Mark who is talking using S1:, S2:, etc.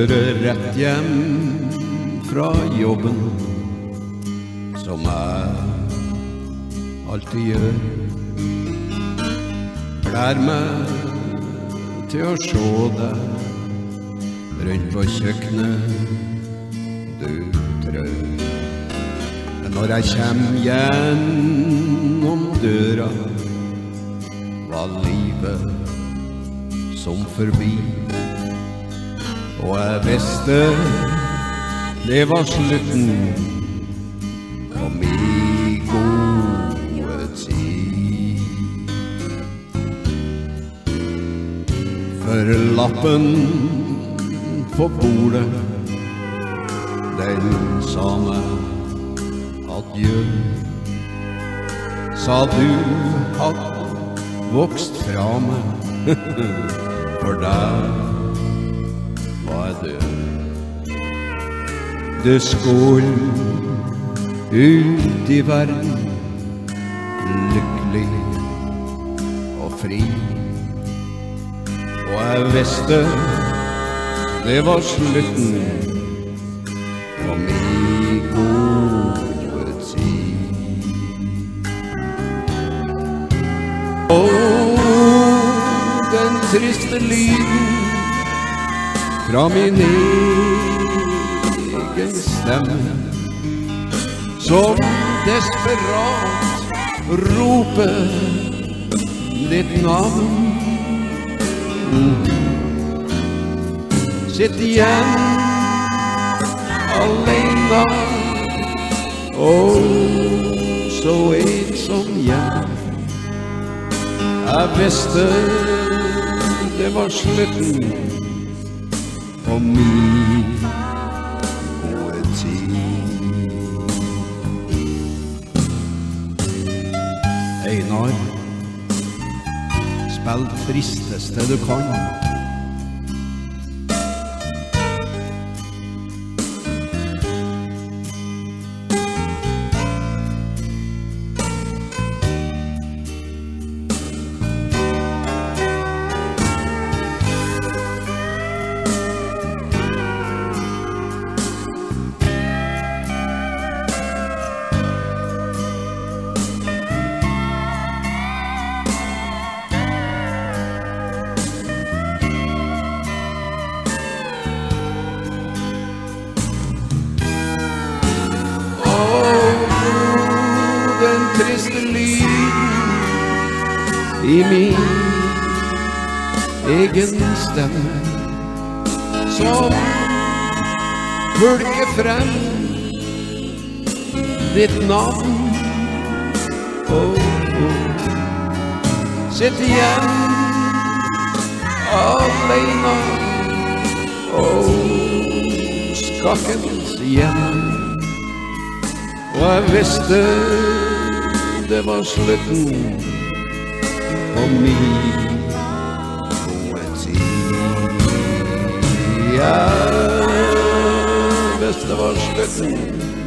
S1: kjøre rett hjem fra jobben, som jeg alltid gjør. Klær meg til å se deg rundt på kjøkkenet, du trør. Men når jeg kommer gjennom døra, var livet som forbi. Og jeg visste det var slutten på min gode tid. For lappen på bordet, den sa meg adjø. Sa du hadde vokst fra meg, for deg var jeg død. Du skulle ut i verden, lykkelig og fri. Og jeg visste det var slutten på min gode tid. Den triste lyden fra min egen stemme, som desperat roper ditt navn. Sitt igjen alene, så ensom hjem. Jeg visste det var slutten på min gode tid. Einar, spill tristeste du kan. Den triste lyden i min egen stemme, som hulker frem ditt navn. Sitt igjen alene, skakkens hjem. Og jeg visste det var slutten på min gode tid. Jeg visste det var slutten